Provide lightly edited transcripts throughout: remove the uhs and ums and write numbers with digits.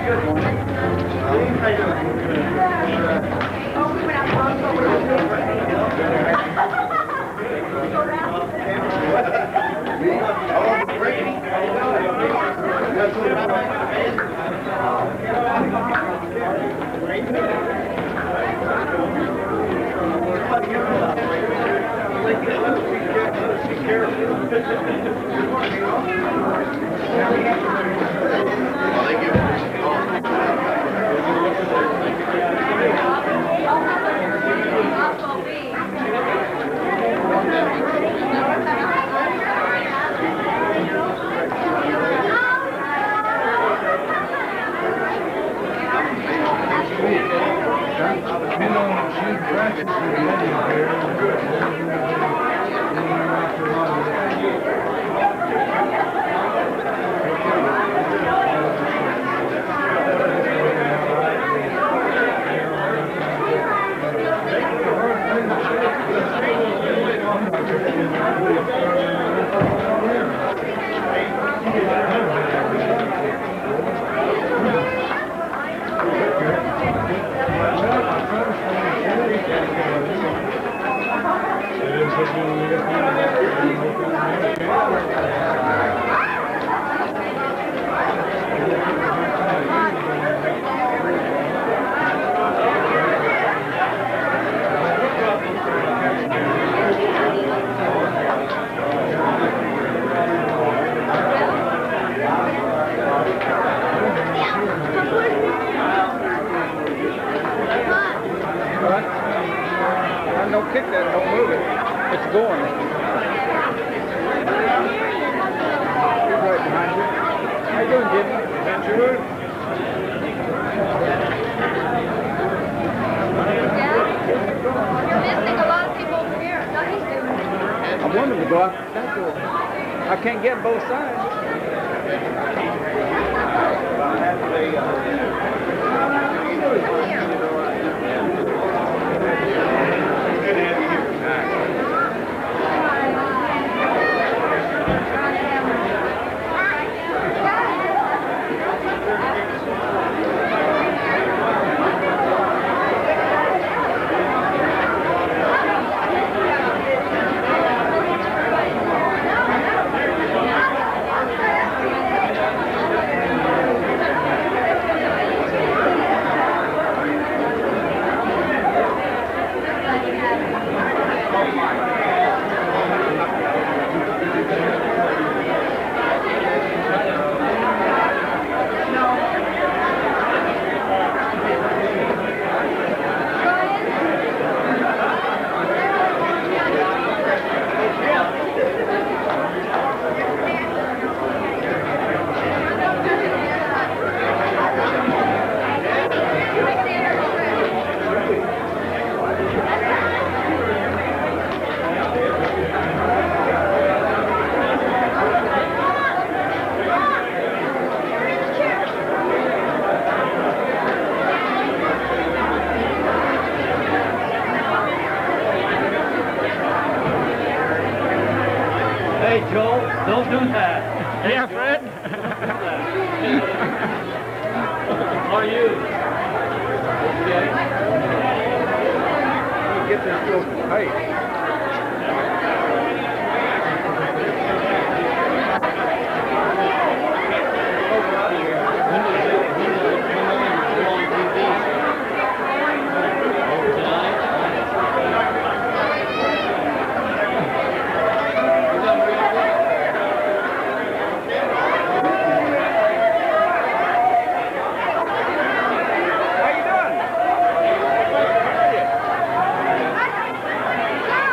Don't kick that, don't move it. It's going. He's right behind you. How you doing, Jimmy? Can't you move? You're missing a lot of people over here. Nothing's doing it. I want him to go out that door. I can't get both sides. Come here. Hey, Joe, don't do that. Yeah, Fred? How are you? Okay. Get this little height. Come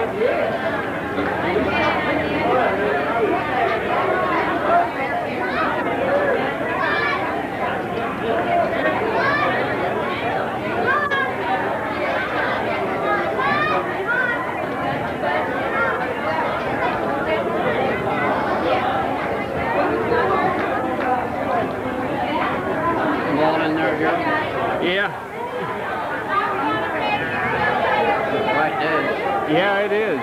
Yeah. Right there. Yeah, it is.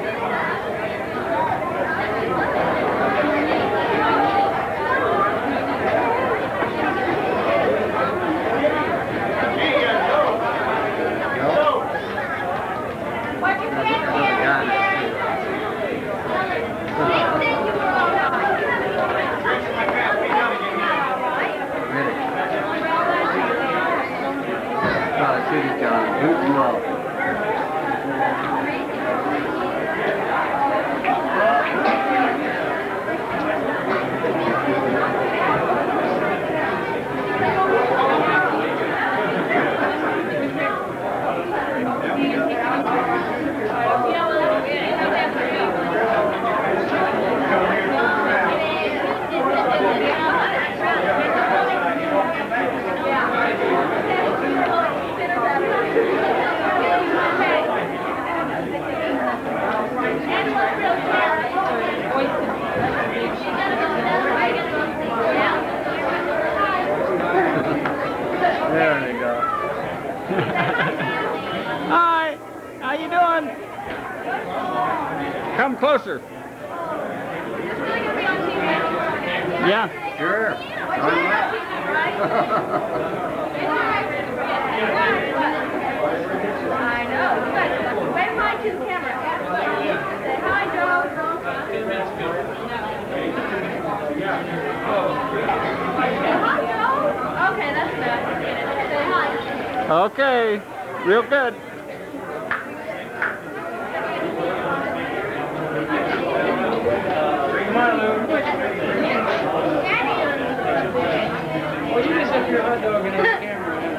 There we go. Hi, how you doing? Come closer. Yeah. Sure. I know. Where's my two cameras? Say hi, Joe. Hi, Joe. Okay, that's good. Say hi. Okay, real good. Come on, Lou. Well, you just have your hot dog in the camera.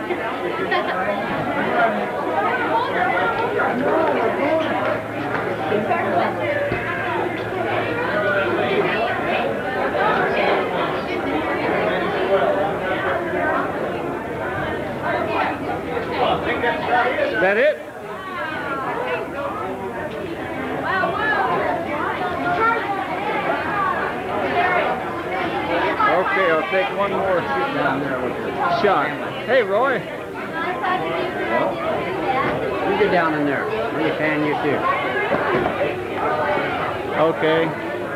Is that it? Okay, I'll take one more Down there with the shot. Hey, Roy. You get down in there. When you can, you too. Okay.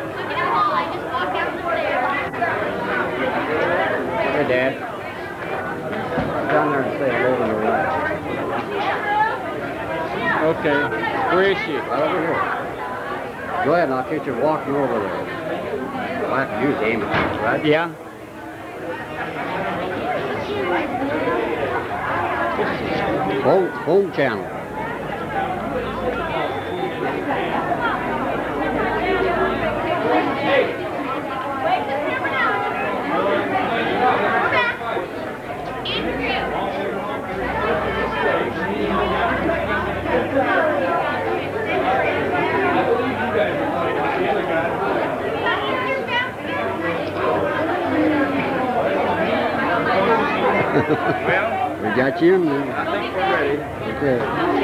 Hey, Dad. Down there and say hello to your wife. Okay. Where is she? Right over here. Go ahead, and I'll get you walking over there. All I have to do is aim it, right? Yeah. Home channel. Well, We got you in there. I think we're ready. Okay.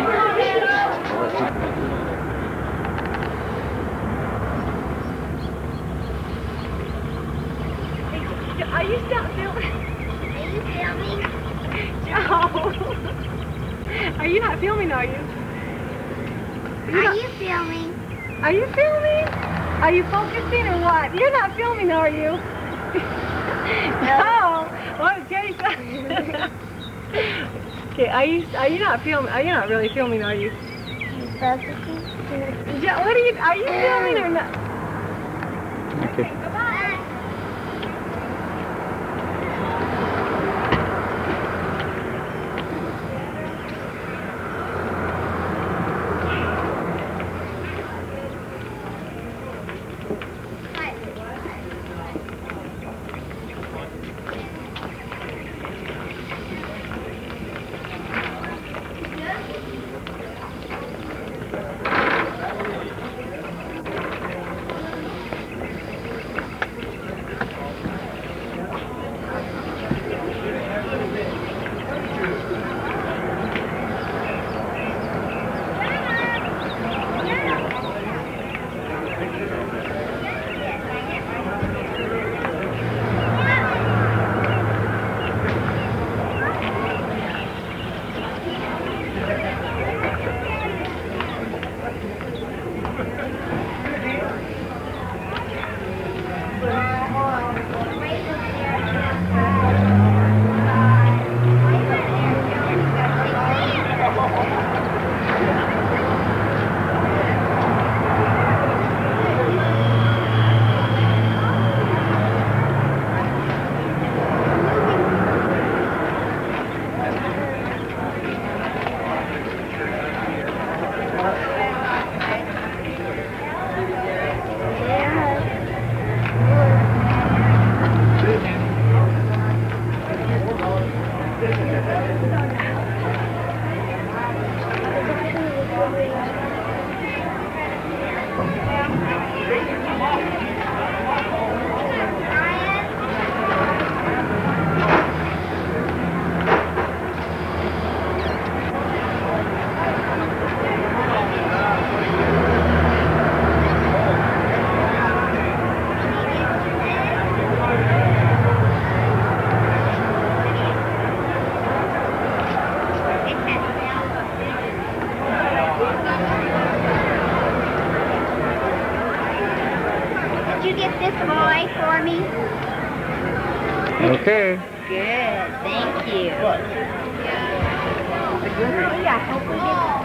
Are you still filming? Are you filming? Joe! Are you not filming, are you? Are you filming? Are you filming? Are you focusing or what? You're not filming, are you? No. Well, I'll tell you something. Okay, are you not filming? Are you not really filming, are you? Focusing? Joe, what are you filming or not? Okay. toy for me? Okay. Good, thank you. Yeah, hopefully.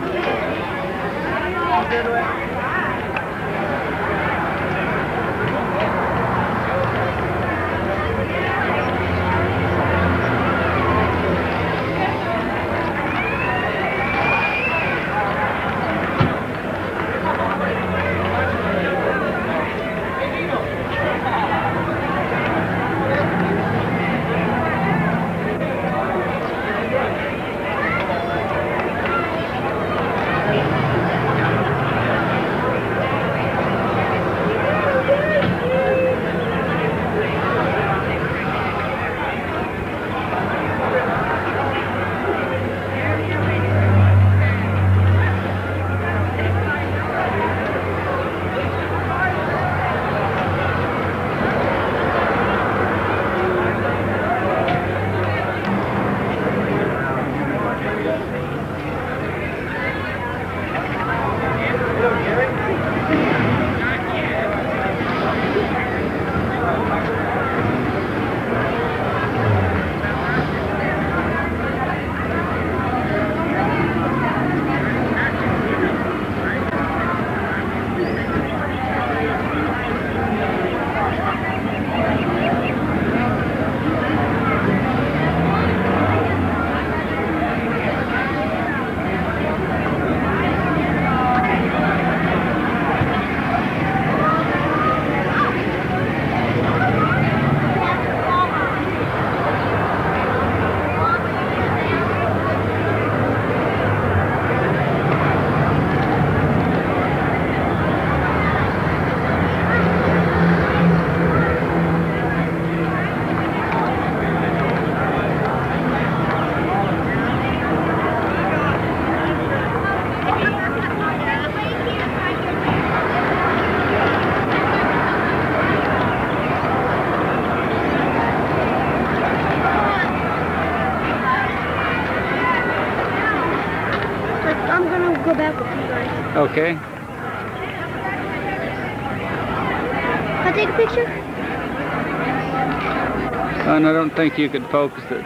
Go back with you guys. Okay. Can I take a picture? And I don't think you could focus it.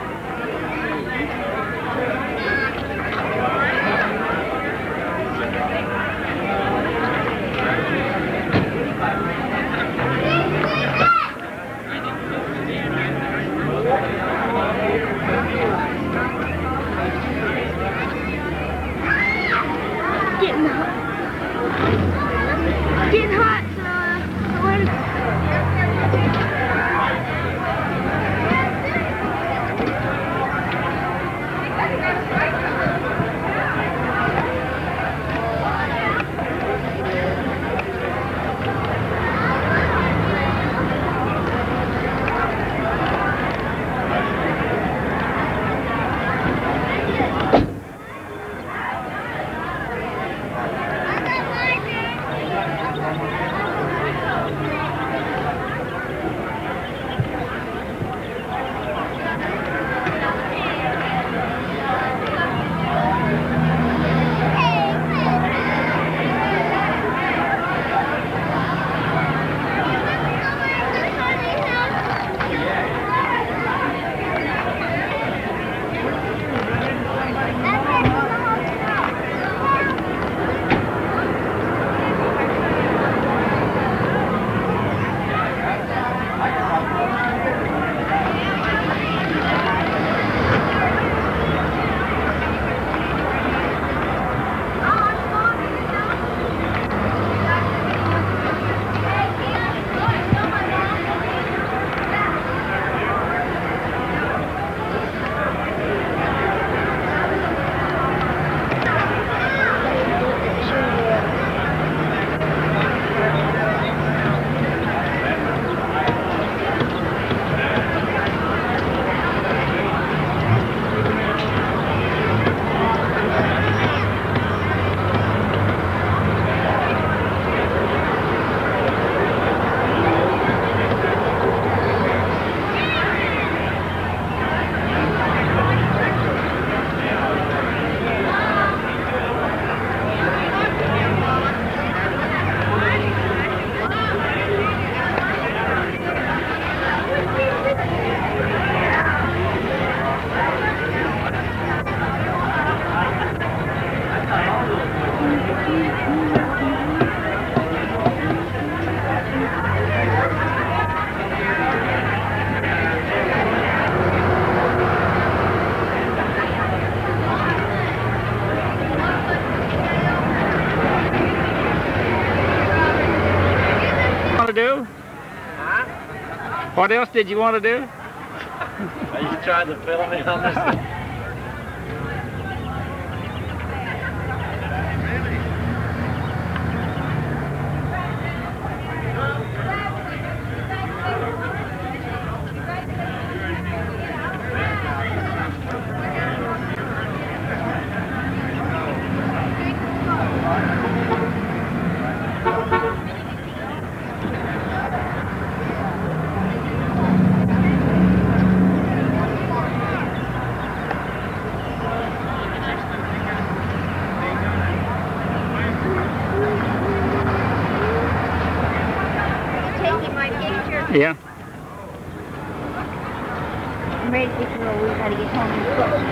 Getting hot. Getting hot, What else did you want to do? Are you trying to film me on this? Yeah. I'm ready to get to where we gotta get home and cook.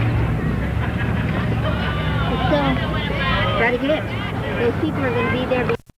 Let's go. Gotta get it. Those people are gonna be there.